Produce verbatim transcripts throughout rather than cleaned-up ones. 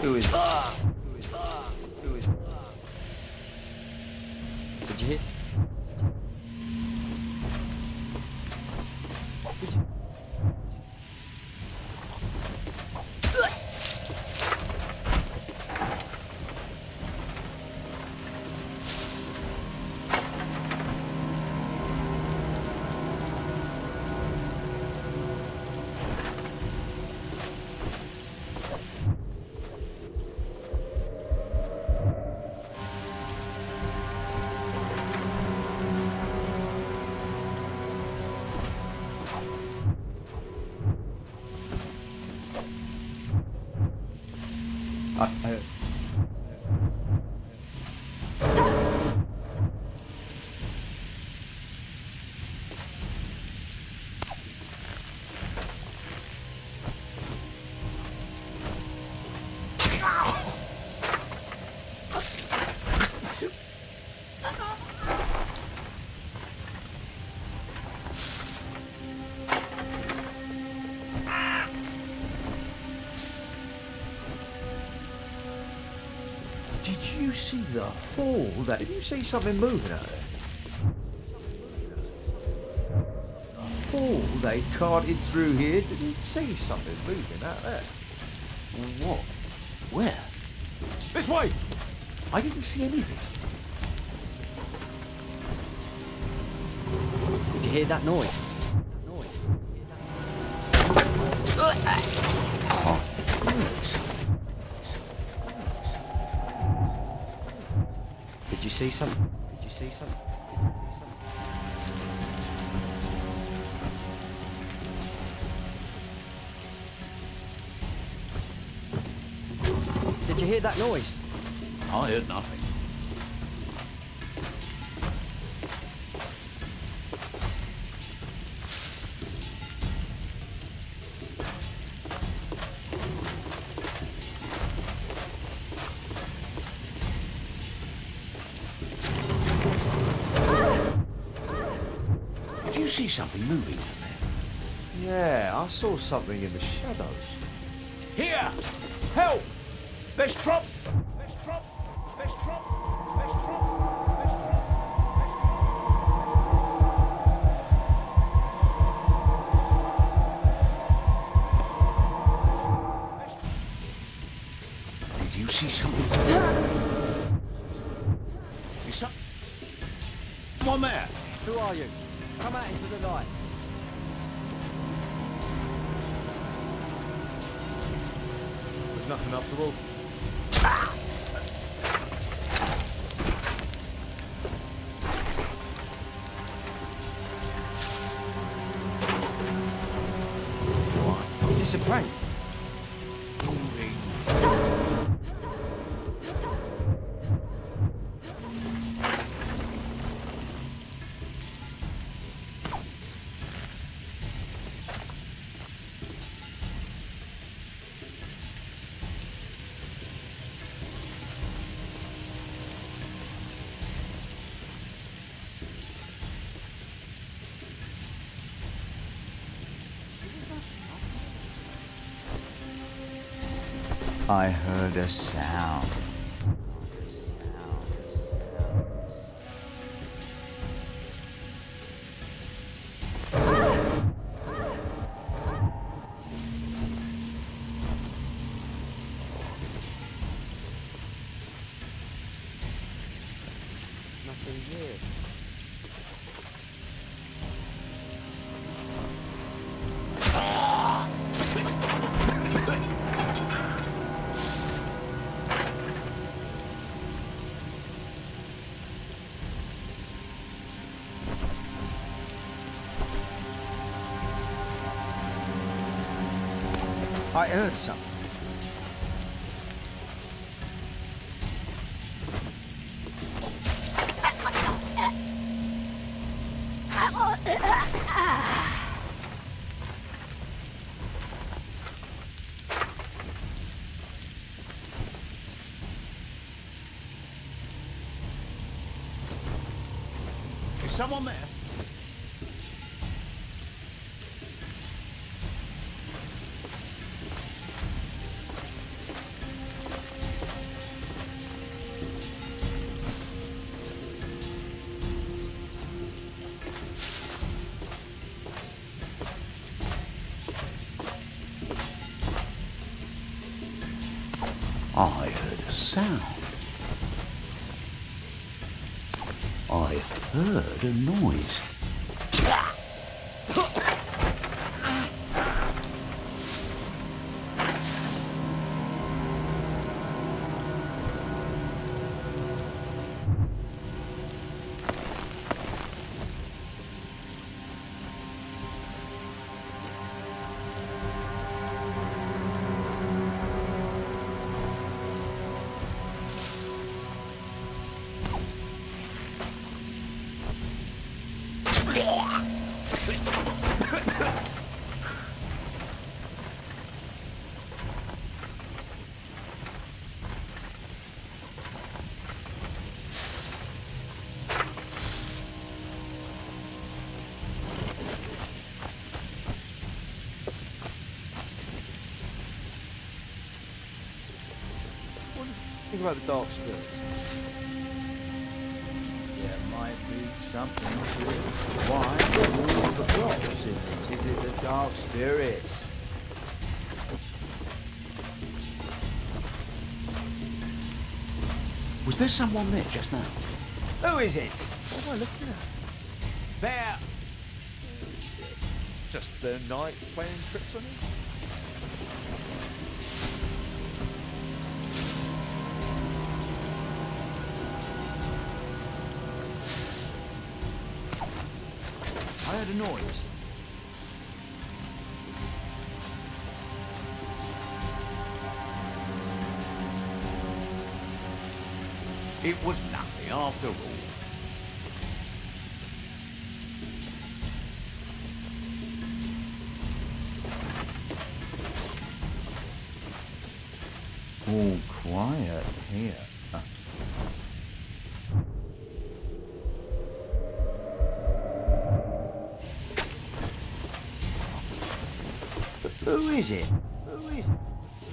Who is it? Who is it? Did you hit? Did you? I, I, Did you see the hole? That did you see something moving out there? The hole they carted through here. Did you see something moving out there? what? Where? This way! I didn't see anything. Did you hear that noise? Noise. Oh, goodness. Did you see something? Did you see something? Did you see something? Did you hear that noise? I heard nothing. Did you see something moving out there? Yeah, I saw something in the shadows. Here! Help! Let's drop! Let's drop! Let's drop! Let's drop! Let's drop! Let's drop! Did you see something? See something? Come on there! Who are you? Come out into the light. There's nothing after all. Is this a prank? I heard a sound. Nothing here. I heard something. Is someone there? I heard a sound. I heard a noise. Think about the dark spirits. There might be something to it. Why all the blocks in it? Is it the dark spirits? Was there someone there just now? Who is it? What am I looking at? There! Just the night playing tricks on you? I heard a noise. It was nothing after all. All quiet here. Who is it? Who is it?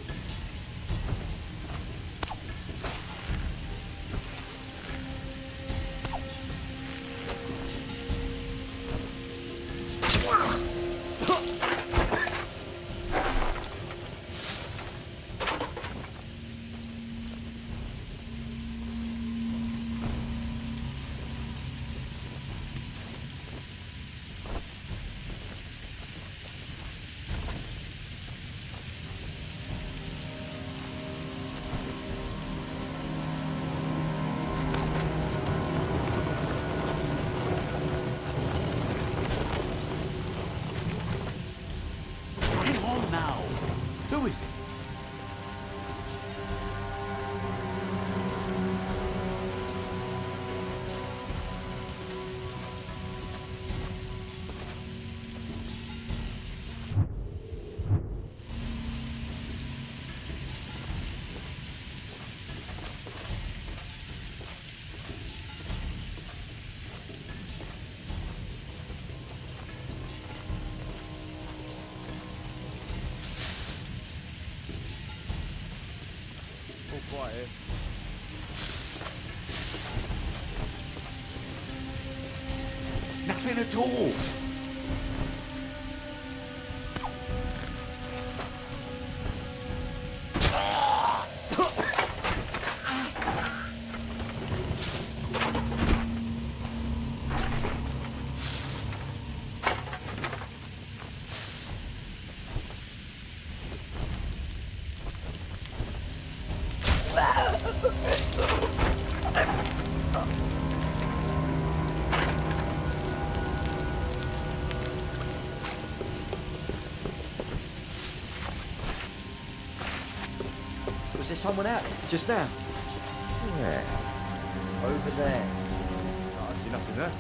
Who is it? All quiet. Nothing at all. Was there someone out just now? Where? Over there. Oh, I see nothing there.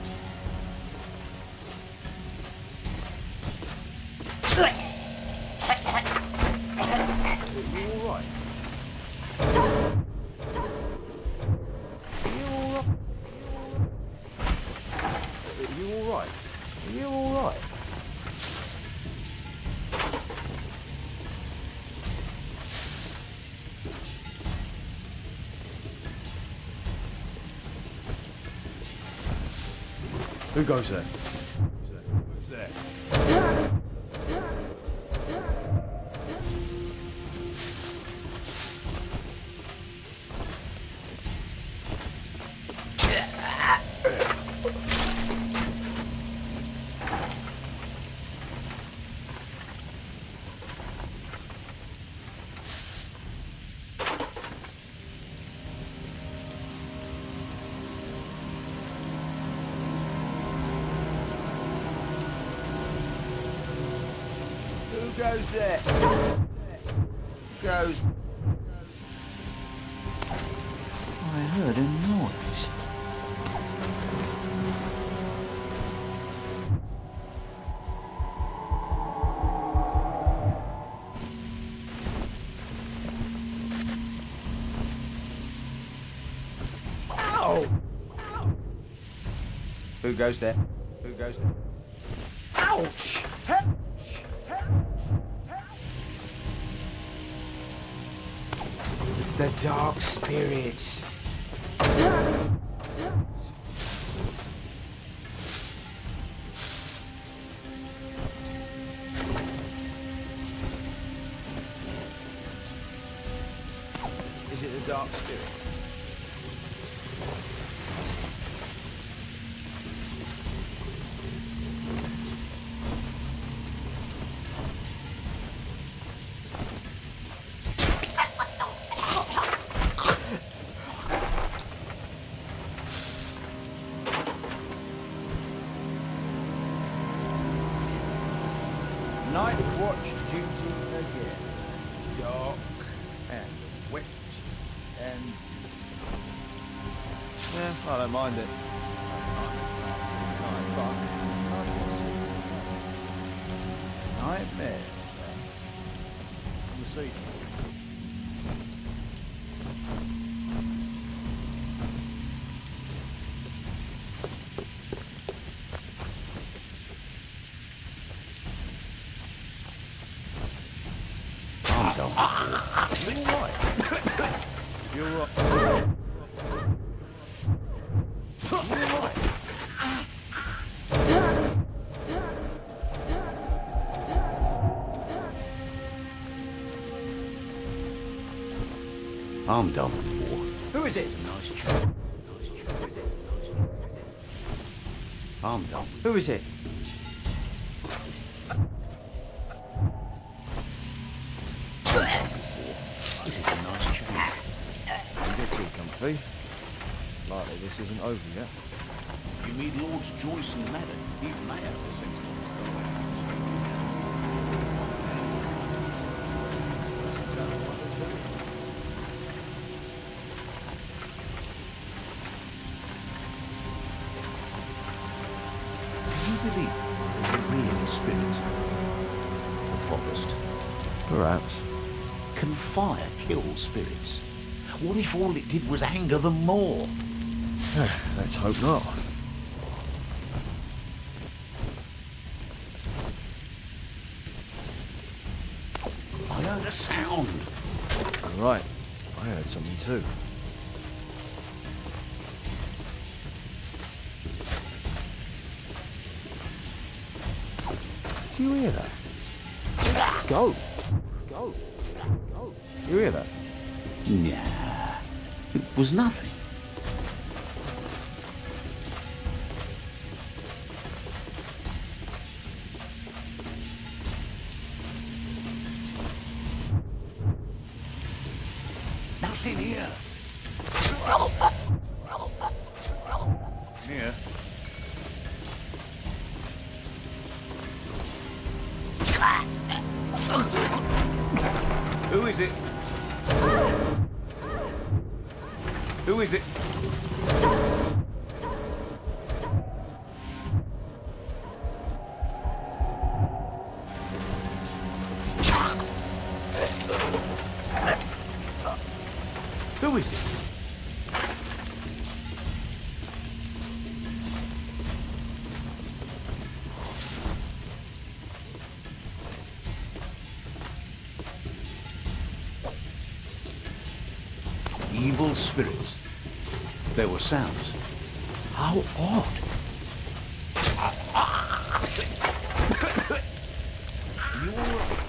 Are you alright? Are you alright? Are you alright? Are you alright? Who goes there? Who's there? Who's there? goes there? Goes. I heard a noise. Ow! Who goes there? Who goes there? Ouch! Ouch! It's the dark spirits. Is it the dark spirit? Night watch duty again. Dark and wet and... Yeah, I don't mind it. Nightmare. On the seat. I'm done. You're right. You're right. I'm done with war. Who is it? Nice chap. Nice chap. Who is it? I'm done. Who is it? This is a nice chap. You get too comfy. Likely this isn't over yet. You meet Lords Joyce and Madden. Even they have to sense That's exactly what they're doing. Do you believe there's a real spirit? The forest. Perhaps. Can fire kill spirits? What if all it did was anger them more? Let's hope not. I heard a sound. Right. I heard something too. Do you hear that? Go. Go. Go. You hear that? Nah, it was nothing. Nothing here. Here. Who is it? Who is it? Who is it? Evil spirits. There were sounds. How odd. You all right?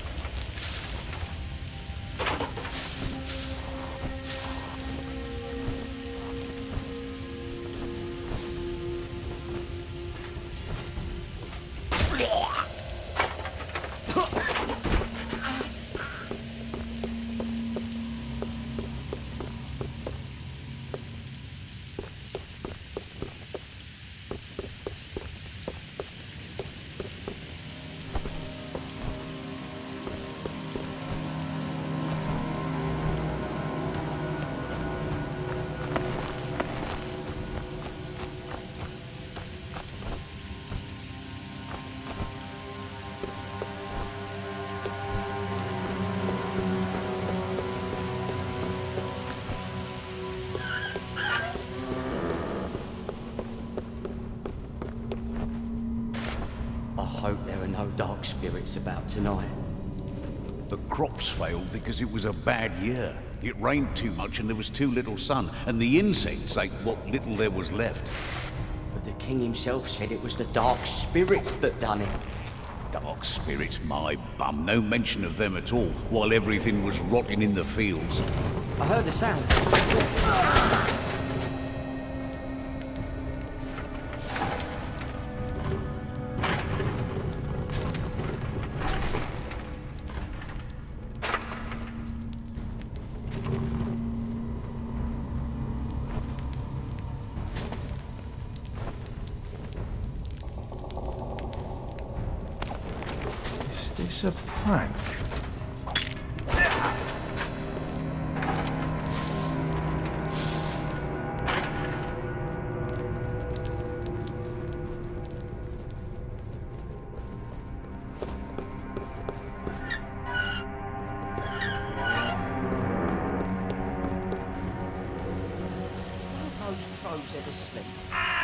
no dark spirits about tonight. The crops failed because it was a bad year. It rained too much and there was too little sun, and the insects ate what little there was left. But the king himself said it was the dark spirits that done it. Dark spirits, my bum. No mention of them at all, while everything was rotting in the fields. I heard the sound. Is this a prank? Those crows ever sleep.